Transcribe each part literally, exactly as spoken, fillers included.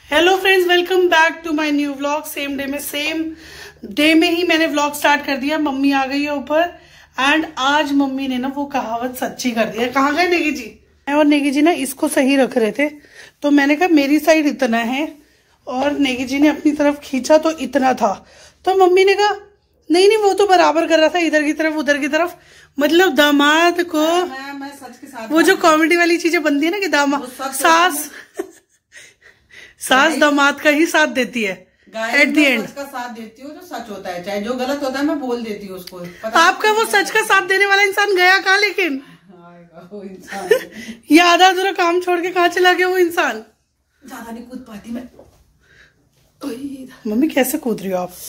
Hello friends, welcome back to my new vlog. Same day में same day में ही मैंने व्लॉग स्टार्ट कर दिया। मम्मी आ गई है ऊपर एंड आज मम्मी ने ना वो कहावत सच्ची कर दी है। कहाँ गए नेगी जी? और नेगी जी ना इसको सही रख रहे थे, तो मैंने कहा मेरी साइड इतना है और नेगी जी ने अपनी तरफ खींचा तो इतना था। तो मम्मी ने कहा नहीं नहीं वो तो बराबर कर रहा था, इधर की तरफ उधर की तरफ। मतलब दामाद को मैं, मैं सच के साथ वो जो कॉमेडी वाली चीजें बनती है ना कि दामाद सास सास दामाद का ही साथ देती है एट द एंड। सच का साथ देती हूँ जो सच होता है, चाहे जो गलत होता है मैं बोल देती हूँ उसको। आपका वो सच का साथ देने वाला इंसान गया कहाँ? लेकिन वो इंसान ये आधा अधूरा काम छोड़ के कहाँ चला गया वो इंसान? ज्यादा नहीं कूद पाती मैं। मम्मी कैसे कूद रही हो आप?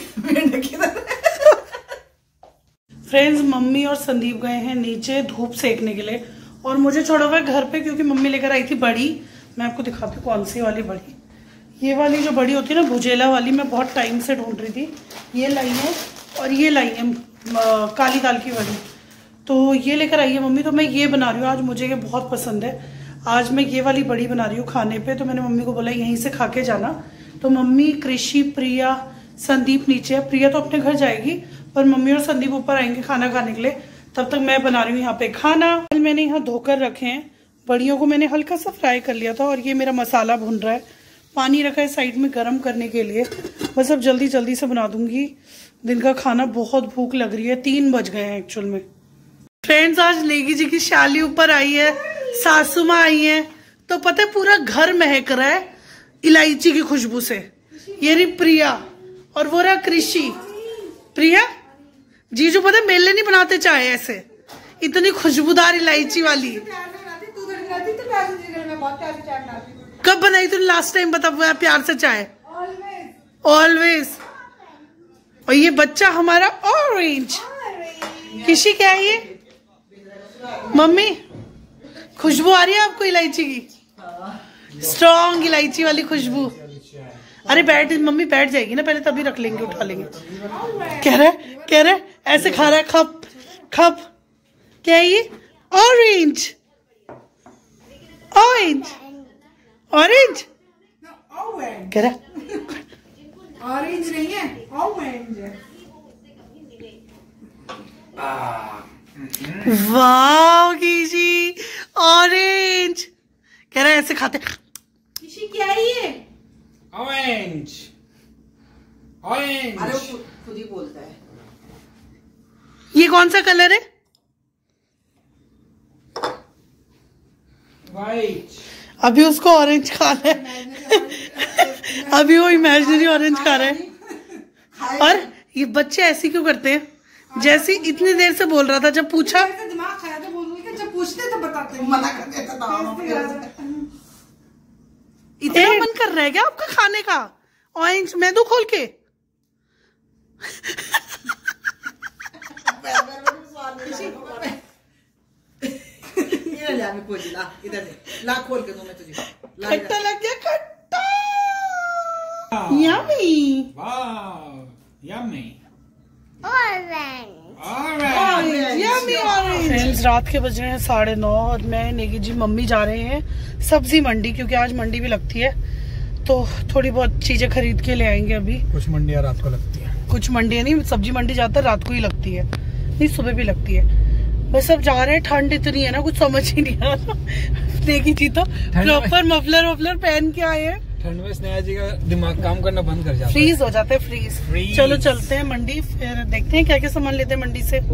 फ्रेंड्स, मम्मी और संदीप गए हैं नीचे धूप सेकने के लिए और मुझे छोड़ा हुआ है घर पे, क्योंकि मम्मी लेकर आई थी बड़ी। मैं आपको दिखाती हूँ कौन सी वाली बड़ी। ये वाली जो बड़ी होती है ना भुजेला वाली, मैं बहुत टाइम से ढूंढ रही थी। ये लाई है और ये लाई है काली दाल की बड़ी, तो ये लेकर आई है मम्मी। तो मैं ये बना रही हूँ आज, मुझे ये बहुत पसंद है। आज मैं ये वाली बड़ी बना रही हूँ खाने पे। तो मैंने मम्मी को बोला यहीं से खा के जाना। तो मम्मी, कृषि, प्रिया, संदीप नीचे है। प्रिया तो अपने घर जाएगी पर मम्मी और संदीप ऊपर आएंगे खाना खाने के लिए। तब तक मैं बना रही हूँ यहाँ पे खाना। मैंने यहाँ धोकर रखे हैं, बड़ियों को मैंने हल्का सा फ्राई कर लिया था और ये मेरा मसाला भुन रहा है। पानी रखा है साइड में गर्म करने के लिए। बस अब जल्दी जल्दी से बना दूंगी दिन का खाना। बहुत भूख लग रही है, तीन बज गए हैं एक्चुअल में। फ्रेंड्स, आज नेगी जी की शाली ऊपर आई है, सासू माँ आई है, तो पता है पूरा घर महक रहा है इलायची की खुशबू से। ये रही प्रिया और वो रहा कृषि। प्रिया जीजू पता है मेले नहीं बनाते चाय ऐसे, इतनी खुशबूदार इलायची वाली। कब बनाई तूने लास्ट टाइम? बता प्यार से चाय। ऑलवेज। और ये बच्चा हमारा ऑरेंज। किसी क्या है ये? मम्मी खुशबू आ रही है आपको इलायची की? स्ट्रॉन्ग इलायची वाली खुशबू। अरे बैठ मम्मी, बैठ जाएगी ना पहले, तभी रख लेंगे, उठा लेंगे। कह रहा है कह रहा है ऐसे खा रहा है, खप खप। क्या है ये? ऑरेंज ऑरेंज ऑरेंज कह रहा ऑरेंज नहीं है, ऑरेंज है। वाह कीजी, ऑरेंज। कह रहा है ऐसे खाते। किसी क्या है ये? Orange orange. अरे वो खुद ही बोलता है। ये कौन सा कलर है? वाइट। अभी उसको ऑरेंज खाना है। अभी वो इमेजिनरी ऑरेंज खा रहा है। और ये बच्चे ऐसे क्यों करते हैं? जैसे इतनी देर से बोल रहा था, जब पूछा दिमाग खाया तो बोलूंगी, जब पूछते तो बताते मना कर देता था। इतना मन कर रहा है क्या आपका खाने का? ऑरेंज मैं दूं खोल के? इधर ला खोल के दो मैं तुझे। खट्टा लग गया, खट्टा। Yummy yummy yummy orange. रात के बज रहे हैं साढ़े नौ और मैं, नेगी जी, मम्मी जा रहे हैं सब्जी मंडी, क्योंकि आज मंडी भी लगती है। तो थोड़ी बहुत चीजें खरीद के ले आएंगे। अभी कुछ मंडियाँ रात को लगती है, कुछ मंडियाँ नहीं, सब्जी मंडी जाता है रात को ही लगती है, नहीं सुबह भी लगती है। बस अब जा रहे हैं, ठंड इतनी है ना कुछ समझ ही नहीं आ रहा। देखी थी तो प्रॉपर मफलर वफलर पहन के आए हैं। ठंड में स्नेहा जी का दिमाग काम करना बंद कर जाता है, फ्रीज हो जाता है, फ्रीज, फ्रीज। चलो चलते हैं मंडी, फिर देखते हैं क्या क्या सामान लेते हैं मंडी से।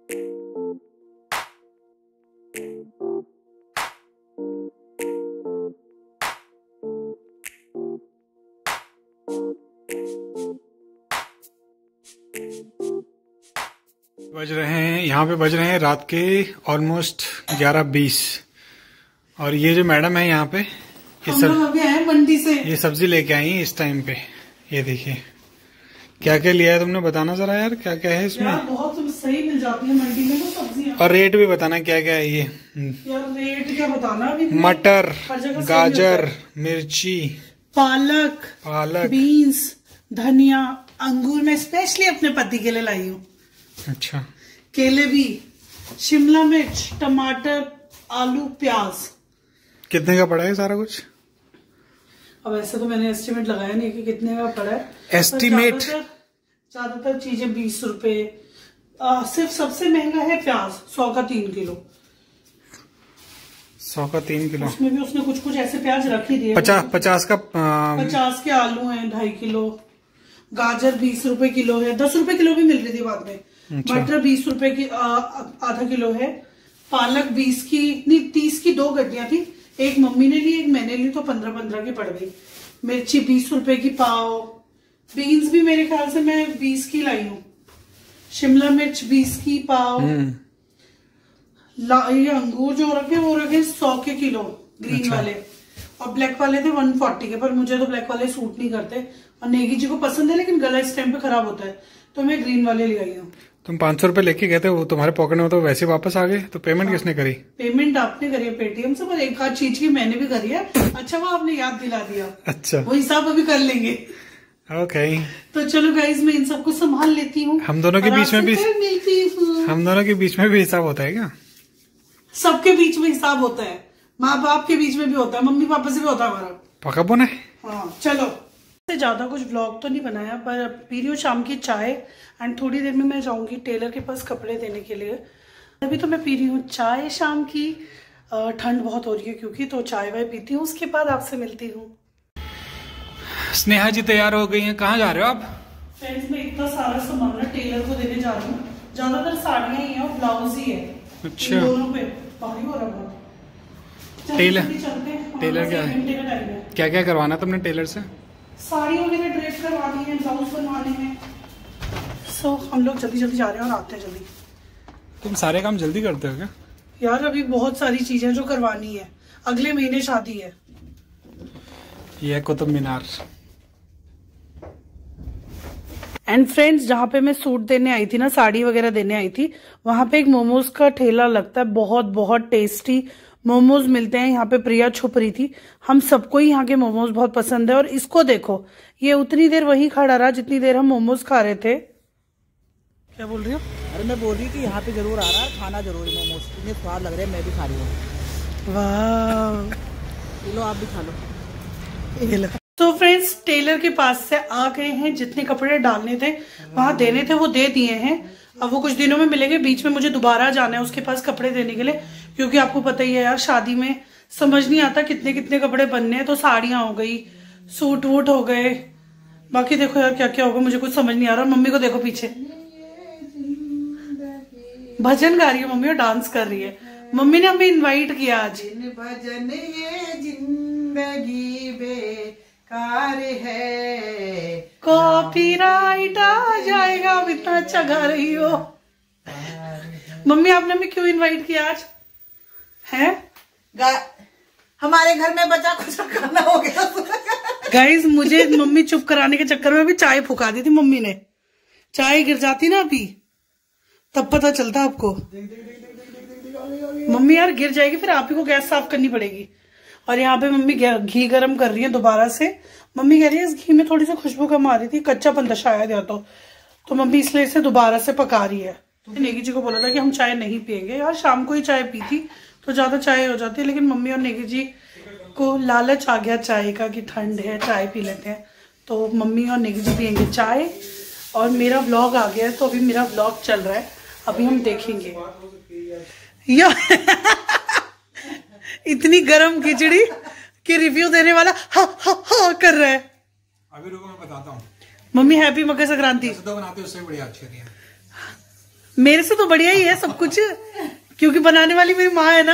बज रहे हैं यहाँ पे बज रहे हैं रात के ऑलमोस्ट ग्यारह बीस। और ये जो मैडम है यहाँ पे, ये हम लोग अभी आए मंडी से, ये सब्जी लेके आई है इस टाइम पे। ये देखिए क्या क्या लिया है तुमने, बताना जरा यार क्या क्या है इसमें। यार बहुत सही मिल जाती है मंडी में तो सब्जियां। और रेट भी बताना क्या क्या है ये। यार रेट क्या बताना अभी। मटर, गाजर, मिर्ची, पालक पालक, बीन्स, धनिया, अंगूर मैं स्पेशली अपने पति के लिए लाई हूँ। अच्छा, केले भी, शिमला मिर्च, टमाटर, आलू, प्याज। कितने का पड़ा है सारा कुछ? अब ऐसे तो मैंने एस्टिमेट लगाया नहीं कि कितने का पड़ा है। एस्टिमेट ज्यादातर चीजें बीस रुपए। सिर्फ सबसे महंगा है प्याज, सौ का तीन किलो। सौ का तीन किलो उसमें भी उसने कुछ कुछ ऐसे प्याज रख ही दिए। पचास पचास का पचास के आलू हैं ढाई किलो। गाजर बीस रुपए किलो है, दस रुपए किलो भी मिल रही थी बाद में। अच्छा। मटर बीस रुपए की आधा किलो है। पालक बीस की नहीं तीस की दो गड्डियां थी, एक मम्मी ने ली एक मैंने ली, तो पंद्रह पंद्रह की पड़ गई। मिर्ची बीस रुपए की पाव। बीन्स भी मेरे ख्याल से मैं बीस की लाई हूँ। शिमला मिर्च बीस की पाव। ये अंगूर जो रखे वो रखे सौ के किलो ग्रीन अच्छा। वाले, और ब्लैक वाले थे वन फोर्टी के, पर मुझे तो ब्लैक वाले सूट नहीं करते और नेगी जी को पसंद है, लेकिन गला इस टाइम पे खराब होता है, तो मैं ग्रीन वाले ले आई हूँ। तुम पाँच सौ रुपए लेके गए थे, वो तुम्हारे पॉकेट में तो वैसे वापस आ गए, तो पेमेंट हाँ। किसने करी? पेमेंट आपने करी है पेटीएम से, पर एक आध चीज की मैंने भी करी है। अच्छा वो आपने याद दिला दिया। अच्छा वो हिसाब अभी कर लेंगे। ओके तो चलो गाइस मैं इन सबको संभाल लेती हूँ। हम दोनों के बीच में भी मिलती हूँ। हम दोनों के बीच में भी हिसाब होता है क्या? सबके बीच में हिसाब होता है, माँ बाप के बीच में भी होता है, मम्मी पापा से भी होता है हमारा। पक्का बोना है। हाँ चलो, ज्यादा कुछ व्लॉग तो नहीं बनाया, पर पी रही हूँ शाम की चाय एंड थोड़ी देर में मैं जाऊंगी टेलर के पास कपड़े देने के लिए। अभी तो मैं पी रही हूँ चाय शाम की, ठंड बहुत हो रही है क्योंकि, तो चाय वाय पीती हूँ, उसके बाद आपसे मिलती हूँ। स्नेहा जी तैयार हो गई हैं, कहाँ जा रहे हो आप? फ्रेंड्स मैं इतना सारा सामान टेलर को देने जा रही हूँ, ज्यादातर साड़ियाँ ही है और ब्लाउज ही है। अच्छा दोनों पे भारी हो रहा है। टेलर टेलर क्या है, क्या क्या करवाना तुमने टेलर से? साड़ी वगैरह ड्रेस करवानी है, ब्लाउज बनवाने हैं। सो so, हम लोग जल्दी जल्दी जा रहे हैं और आते हैं जल्दी। तुम सारे काम जल्दी करते हो क्या? यार अभी बहुत सारी चीजें जो करवानी है, अगले महीने शादी है। ये कुतुब मीनार। एंड फ्रेंड्स जहाँ पे मैं सूट देने आई थी ना, साड़ी वगैरह देने आई थी, वहां पे एक मोमोज का ठेला लगता है, बहुत बहुत टेस्टी मोमोज मिलते हैं यहाँ पे। प्रिया छुप रही थी, हम सबको ही यहाँ के मोमोज बहुत पसंद है। और इसको देखो, ये उतनी देर वही खड़ा रहा जितनी देर हम मोमोज खा रहे थे। क्या बोल रही हो? अरे मैं बोल रही कि यहाँ पे जरूर आ रहा है, खाना जरूर मोमोज, इतने स्वाद लग रहे हैं, मैं भी खा रही हूँ। वाह लो आप भी खा लो। तो फ्रेंड्स टेलर के पास से आ गए हैं, जितने कपड़े डालने थे वहां देने थे वो दे दिए हैं। अब वो कुछ दिनों में मिलेंगे, बीच में मुझे दोबारा जाना है उसके पास कपड़े देने के लिए, क्योंकि आपको पता ही है यार शादी में समझ नहीं आता कितने कितने कपड़े बनने हैं। तो साड़ियां हो गई, सूट वूट हो गए, बाकी देखो यार क्या क्या होगा मुझे कुछ समझ नहीं आ रहा। मम्मी को देखो पीछे भजन गा रही है मम्मी और डांस कर रही है। मम्मी ने हमें इनवाइट किया आज। भजन ये जिंदगी बेकार है, कॉपीराइट आ जाएगा। अब इतना अच्छा गा रही हो। मम्मी आपने हमें क्यों इनवाइट किया आज? है हमारे घर में बच्चा कुछ करना हो गया। गाइज मुझे मम्मी चुप कराने के चक्कर में भी चाय फुका दी थी मम्मी ने। चाय गिर जाती ना अभी, तब पता चलता आपको। मम्मी यार गिर जाएगी, फिर आप ही को गैस साफ करनी पड़ेगी। और यहाँ पे मम्मी घी गरम कर रही है दोबारा से। मम्मी कह रही है इस घी में थोड़ी सी खुशबू कम आ रही थी, कच्चा पंदा शायद या तो तो मम्मी इसलिए इसे दोबारा से पका रही है। नेगी जी को बोला था कि हम चाय नहीं पियेंगे, यार शाम को ही चाय पी थी तो ज्यादा चाय हो जाती है, लेकिन मम्मी और नेगी जी को लालच आ गया चाय का कि ठंड है चाय पी लेते हैं, तो मम्मी और नेगी जी पियेंगे चाय। और मेरा व्लॉग आ गया है, तो अभी मेरा व्लॉग चल रहा है, अभी हम देखेंगे। या इतनी गरम खिचड़ी कि रिव्यू देने वाला हा हा हा कर रहा है। अभी रुको मैं बताता हूँ। Mummy happy Makar Sankranti. तो बनाते उससे बढ़िया अच्छी है। मेरे से तो बढ़िया ही है सब कुछ, क्योंकि बनाने वाली मेरी माँ है ना,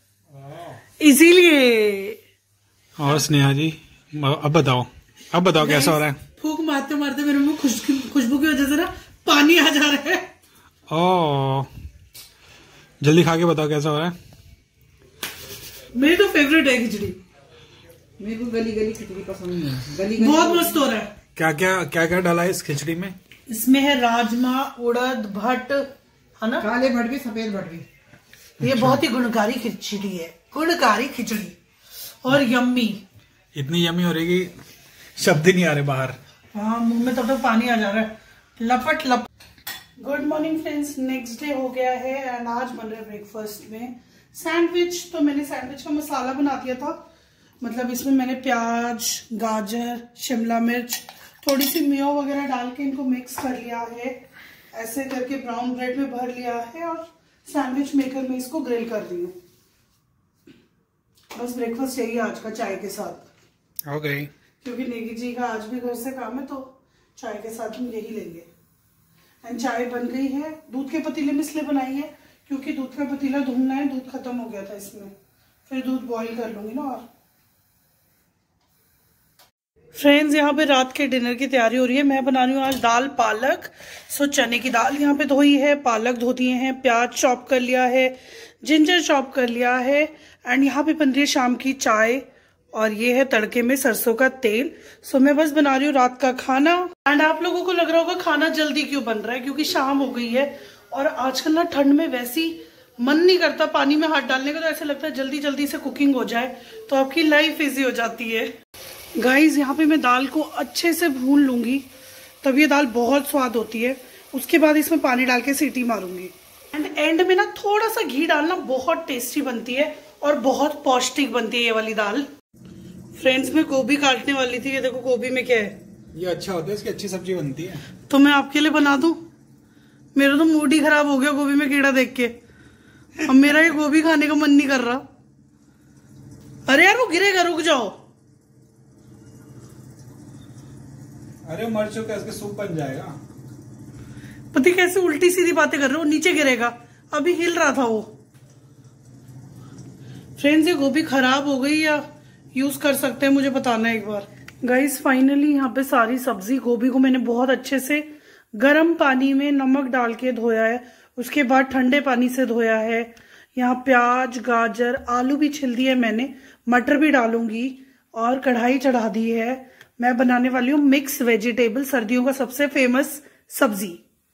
इसीलिए। और स्नेहा जी अब बताओ, अब बताओ कैसा हो रहा है? फूक मारते मारते मेरे मुंह खुशबू की वजह से ना पानी आ जा रहा है। ओ जल्दी खा के बताओ कैसा हो रहा है? मेरी तो फेवरेट है खिचड़ी। मेरे को गली गली खिचड़ी पसंद नहीं है। गली गली बहुत मस्त हो रहा है। क्या क्या क्या क्या डाला है इस खिचड़ी में? इसमें है राजमा, उड़द, भट्ट, है ना, काले भट्ट भी, सफेद भट्ट भी। ये अच्छा। बहुत ही गुणकारी खिचड़ी है, गुणकारी खिचड़ी और यम्मी। इतनी यम्मी हो रही कि शब्द ही नहीं आ रहे बाहर। हाँ मुंह में तब तक पानी आ जा रहा है, लपट लप। Good morning friends, next day हो गया है एंड आज बन रहा है ब्रेकफास्ट में सैंडविच। तो मैंने सैंडविच का मसाला बना दिया था, मतलब इसमें मैंने प्याज, गाजर, शिमला मिर्च, थोड़ी सी मेयो वगैरह डाल के इनको मिक्स कर लिया है। ऐसे करके ब्राउन ब्रेड में भर लिया है और सैंडविच मेकर में इसको ग्रिल कर रही हूँ। बस ब्रेकफास्ट चाहिए आज का चाय के साथ। हो गई। क्योंकि नेगी जी का आज भी घर से काम है तो चाय के साथ हम यही लेंगे। एंड चाय बन गई है। दूध के पतीले में इसलिए बनाई है क्योंकि दूध का पतीला धुलना है, दूध खत्म हो गया था इसमें, फिर दूध बॉईल कर लूंगी ना। और फ्रेंड्स यहाँ पे रात के डिनर की तैयारी हो रही है। मैं बना रही हूँ आज दाल पालक। सो चने की दाल यहाँ पे धोई है, पालक धो दिए हैं, प्याज चॉप कर लिया है, जिंजर चॉप कर लिया है। एंड यहाँ पे बन रही है शाम की चाय और ये है तड़के में सरसों का तेल। सो मैं बस बना रही हूँ रात का खाना। एंड आप लोगों को लग रहा होगा खाना जल्दी क्यों बन रहा है, क्योंकि शाम हो गई है और आजकल ना ठंड में वैसी मन नहीं करता पानी में हाथ डालने का, तो ऐसा लगता है जल्दी जल्दी से कुकिंग हो जाए तो आपकी लाइफ इजी हो जाती है। गाइस यहाँ पे मैं दाल को अच्छे से भून लूंगी, तब ये दाल बहुत स्वाद होती है। उसके बाद इसमें पानी डाल के सीटी मारूंगी। एंड एंड में ना थोड़ा सा घी डालना बहुत टेस्टी बनती है और बहुत पौष्टिक बनती है ये वाली दाल। फ्रेंड्स मैं गोभी काटने वाली थी, ये देखो गोभी में क्या है। ये अच्छा होता है, इसकी अच्छी सब्जी बनती है। तो मैं आपके लिए बना दूं? मेरा तो मूड ही खराब हो गया गोभी में कीड़ा देख के। अब मेरा ये गोभी खाने का मन नहीं कर रहा। अरे यार वो गिरेगा, रुक जाओ। अरे मर चुका, इसके सूप बन जाएगा। पति कैसे उल्टी सीधी बातें कर रहे हो, नीचे गिरेगा। अभी हिल रहा था वो। फ्रेंड्स ये गोभी खराब हो गई या यूज कर सकते हैं, मुझे बताना एक बार। गाइस फाइनली यहाँ पे सारी सब्जी, गोभी को मैंने बहुत अच्छे से गर्म पानी में नमक डाल के धोया है, उसके बाद ठंडे पानी से धोया है। यहाँ प्याज, गाजर, आलू भी छिल दिए मैंने, मटर भी डालूंगी और कढ़ाई चढ़ा दी है। मैं बनाने वाली हूँ मिक्स वेजिटेबल, सर्दियों का सबसे फेमस सब्जी।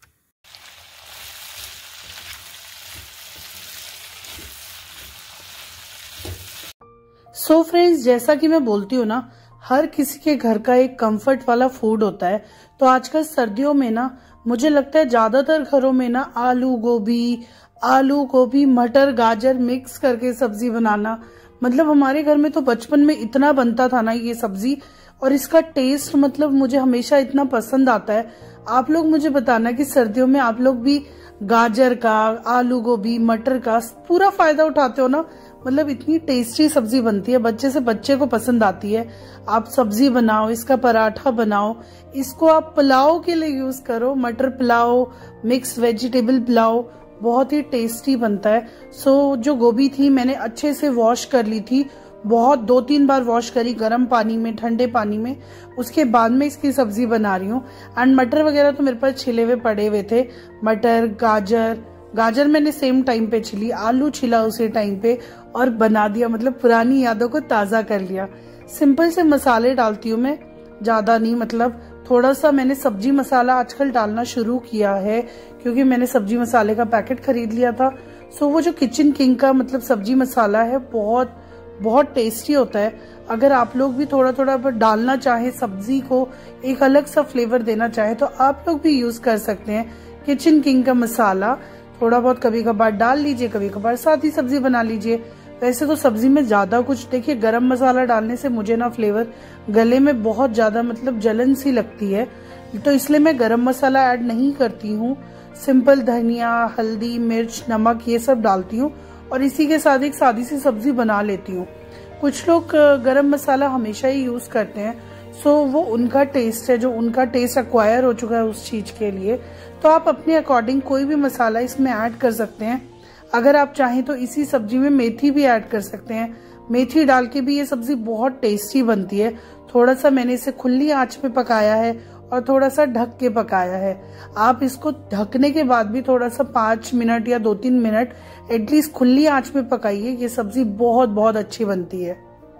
सो so फ्रेंड्स जैसा कि मैं बोलती हूँ ना, हर किसी के घर का एक कंफर्ट वाला फूड होता है। तो आजकल सर्दियों में ना मुझे लगता है ज्यादातर घरों में ना आलू गोभी आलू गोभी मटर गाजर मिक्स करके सब्जी बनाना, मतलब हमारे घर में तो बचपन में इतना बनता था ना ये सब्जी, और इसका टेस्ट मतलब मुझे हमेशा इतना पसंद आता है। आप लोग मुझे बताना कि सर्दियों में आप लोग भी गाजर का, आलू गोभी मटर का पूरा फायदा उठाते हो ना। मतलब इतनी टेस्टी सब्जी बनती है, बच्चे से बच्चे को पसंद आती है। आप सब्जी बनाओ, इसका पराठा बनाओ, इसको आप पुलाव के लिए यूज करो, मटर पुलाव, मिक्स वेजिटेबल पुलाव, बहुत ही टेस्टी बनता है। सो जो गोभी थी मैंने अच्छे से वॉश कर ली थी, बहुत दो तीन बार वॉश करी गर्म पानी में, ठंडे पानी में। उसके बाद में इसकी सब्जी बना रही हूँ। एंड मटर वगैरह तो मेरे पास छिले हुए पड़े हुए थे, मटर गाजर गाजर मैंने सेम टाइम पे छिली, आलू छिला उसी टाइम पे और बना दिया, मतलब पुरानी यादों को ताजा कर लिया। सिंपल से मसाले डालती हूँ मैं, ज्यादा नहीं, मतलब थोड़ा सा मैंने सब्जी मसाला आजकल डालना शुरू किया है क्योंकि मैंने सब्जी मसाले का पैकेट खरीद लिया था। सो वो जो किचन किंग का मतलब सब्जी मसाला है बहुत बहुत टेस्टी होता है। अगर आप लोग भी थोड़ा थोड़ा डालना चाहे, सब्जी को एक अलग सा फ्लेवर देना चाहे तो आप लोग भी यूज कर सकते हैं किचन किंग का मसाला। थोड़ा बहुत कभी कभार डाल लीजिए, कभी कभार साथ ही सब्जी बना लीजिए। वैसे तो सब्जी में ज्यादा कुछ, देखिए गरम मसाला डालने से मुझे ना फ्लेवर गले में बहुत ज्यादा मतलब जलन सी लगती है, तो इसलिए मैं गरम मसाला ऐड नहीं करती हूँ। सिंपल धनिया, हल्दी, मिर्च, नमक ये सब डालती हूँ और इसी के साथ एक सादी सी सब्जी बना लेती हूँ। कुछ लोग गरम मसाला हमेशा ही यूज करते हैं, सो वो उनका टेस्ट है, जो उनका टेस्ट एक्वायर हो चुका है उस चीज के लिए। तो आप अपने अकॉर्डिंग कोई भी मसाला इसमें ऐड कर सकते हैं। अगर आप चाहें तो इसी सब्जी में मेथी भी ऐड कर सकते हैं, मेथी डाल के भी ये सब्जी बहुत टेस्टी बनती है। थोड़ा सा मैंने इसे खुली आंच पे पकाया है और थोड़ा सा ढक के पकाया है। आप इसको ढकने के बाद भी थोड़ा सा पांच मिनट या दो तीन मिनट एटलीस्ट खुली आंच पे पकाइए, ये सब्जी बहुत बहुत अच्छी बनती है।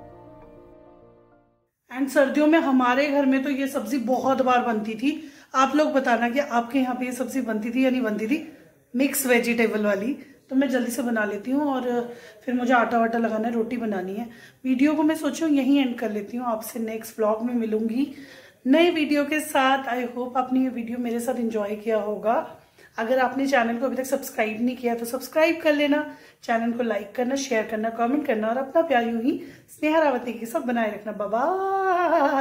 एंड सर्दियों में हमारे घर में तो ये सब्जी बहुत बार बनती थी। आप लोग बताना कि आपके यहाँ पे ये सब्जी बनती थी या नहीं बनती थी, मिक्स वेजिटेबल वाली। तो मैं जल्दी से बना लेती हूँ और फिर मुझे आटा वाटा लगाना है, रोटी बनानी है। वीडियो को मैं सोची हूँ यहीं एंड कर लेती हूँ, आपसे नेक्स्ट व्लॉग में मिलूंगी नए वीडियो के साथ। आई होप आपने ये वीडियो मेरे साथ एंजॉय किया होगा। अगर आपने चैनल को अभी तक सब्सक्राइब नहीं किया तो सब्सक्राइब कर लेना, चैनल को लाइक करना, शेयर करना, कमेंट करना और अपना प्यार यूं ही स्नेहा रावत के साथ बनाए रखना। बाय।